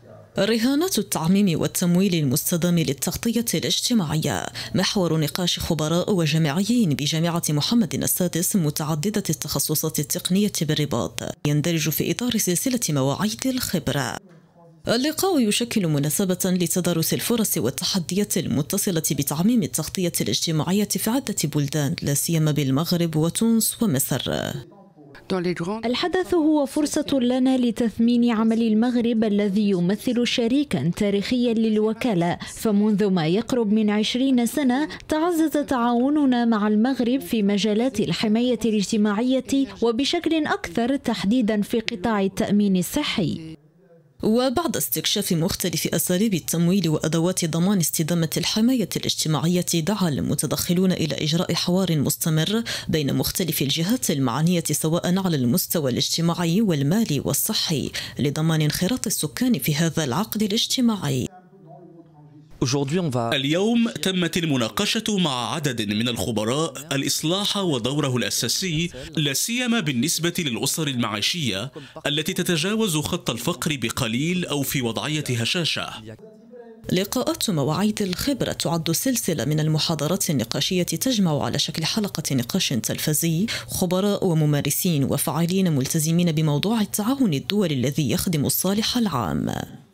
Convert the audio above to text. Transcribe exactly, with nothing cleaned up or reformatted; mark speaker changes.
Speaker 1: رهانات التعميم والتمويل المستدام للتغطية الاجتماعية محور نقاش خبراء وجامعيين بجامعة محمد السادس متعددة التخصصات التقنية بالرباط، يندرج في إطار سلسلة مواعيد الخبرة. اللقاء يشكل مناسبة لتدارس الفرص والتحديات المتصلة بتعميم التغطية الاجتماعية في عدة بلدان، لا سيما بالمغرب وتونس ومصر.
Speaker 2: الحدث هو فرصة لنا لتثمين عمل المغرب الذي يمثل شريكا تاريخيا للوكالة، فمنذ ما يقرب من عشرين سنة تعزز تعاوننا مع المغرب في مجالات الحماية الاجتماعية وبشكل أكثر تحديدا في قطاع التأمين الصحي.
Speaker 1: وبعد استكشاف مختلف أساليب التمويل وأدوات ضمان استدامة الحماية الاجتماعية، دعا المتدخلون إلى إجراء حوار مستمر بين مختلف الجهات المعنية سواء على المستوى الاجتماعي والمالي والصحي لضمان انخراط السكان في هذا العقد الاجتماعي.
Speaker 3: اليوم تمت المناقشة مع عدد من الخبراء الإصلاح ودوره الأساسي، لا سيما بالنسبة للأسر المعيشية التي تتجاوز خط الفقر بقليل أو في وضعية هشاشة.
Speaker 1: لقاءات مواعيد الخبرة تعد سلسلة من المحاضرات النقاشية تجمع على شكل حلقة نقاش تلفزي خبراء وممارسين وفاعلين ملتزمين بموضوع التعاون الدولي الذي يخدم الصالح العام.